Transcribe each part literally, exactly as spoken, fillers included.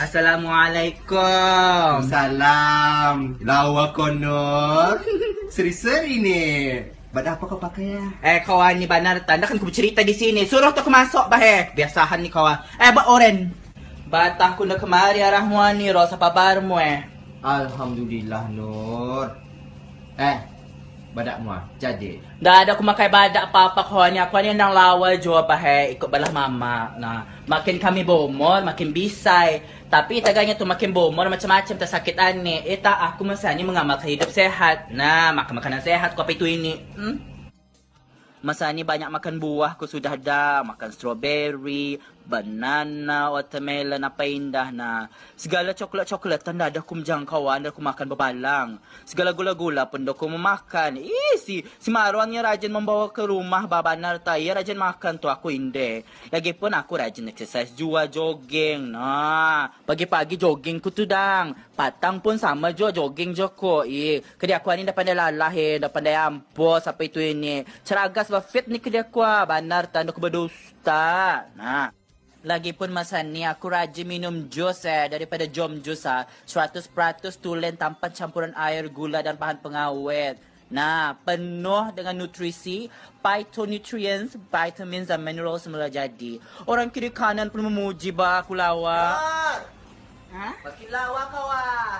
Assalamualaikum. Salam. Lawa konor. Seri-seri ni. Badak apa kau pakai ya? Eh kawan ni benar tanda kan aku bercerita di sini. Suruh tu aku masuk bah. Biasahan ni kawan. Eh ba oren. Batang ku nak kemari arah muan ni ro sapa barmu eh. Alhamdulillah Nur. Eh, badak muah. Jadi. Dah ada aku makai badak apa-apa kawan ni. Aku ni nang lawa jua bah ikut balah mama. Nah, makin kami bomor, makin bisai. Tapi taganya tu makin bomor macam-macam tersakit aneh. Eh tak aku masanya mengamalkan hidup sehat. Nah, makan makanan sehat kau apa itu ini. Hmm? Masa ni banyak makan buah aku sudah dah. Makan strawberry, banana, watermelon, apa indah na. Segala coklat-coklat tanda ada aku menjangkauan dan aku makan berbalang. Segala gula-gula pun aku memakan. Eh si, si Marwan yang rajin membawa ke rumah babanar taya rajin makan tu aku inde. Lagipun aku rajin exercise jua jogging. Nah, pagi-pagi jogging ku tu dang. Patang pun sama jua jogging joko. Eh, kedai aku ni dah pandai lalah eh, dah pandai ampos apa itu ini. Ceragas bah fit ni kedai aku banar tanda aku berdusta. Nah. Lagipun masa ni aku rajin minum jus eh daripada jom jus ah seratus peratus tulen tanpa campuran air, gula dan bahan pengawet. Nah, penuh dengan nutrisi, phytonutrients, vitamins dan mineral semula jadi. Orang kiri kanan pun memuji bah aku lawa. Ha? Makin lawa kau ah.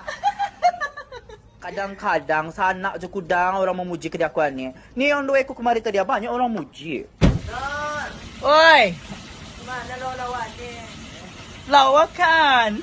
Kadang-kadang sanak je kudang orang memuji kedai aku ni. Ni yang dua aku kemarin tadi banyak orang muji. Nur. Oi. Mana lo lawa ni? Lawa kan?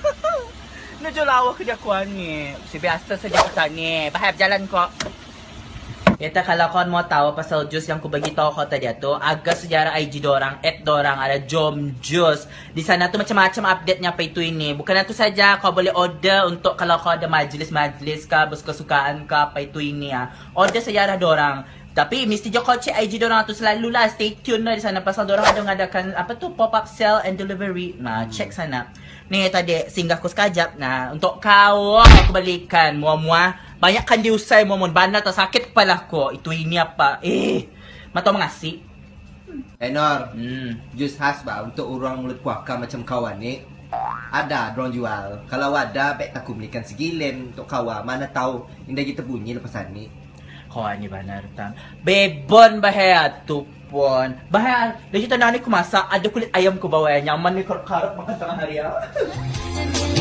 Nuju lawa ke dia kuan ni. Si biasa saja kita ni. Bahaya jalan kok. Kita kalau kau mau tahu pasal jus yang ku bagi tahu kau tadi tu, agak sejarah I G dorang, at dorang ada Jom Jus. Di sana tu macam-macam update-nya apa itu ini. Bukan itu saja, kau boleh order untuk kalau kau ada majlis-majlis kah, bersuka-sukaan kah apa itu ini ya. Order sejarah dorang. Tapi mesti je kau check I G dorang tu selalulah, stay tune lah di sana pasal dorang ada mengadakan apa tu pop up sale and delivery. Nah, check sana. Ni tadi singgah aku sekejap. Nah, untuk kau aku balikan muah-muah. Banyakkan diusai muah-muah bandar tak sakit kepala aku. Itu ini apa? Eh, mata mengasih. Eh Nur, hmm. jus khas bah untuk orang mulut puaka macam kawan ni. Ada dorang jual. Kalau ada, baik aku belikan segilen untuk kawan. Mana tahu indah kita bunyi lepas ni. Kawan ni benar tang. Bebon bahaya tu pun. Bahaya. Dia cerita nani ku masak ada kulit ayam ku bawa nyaman ni karut-karut makan tengah hari ya.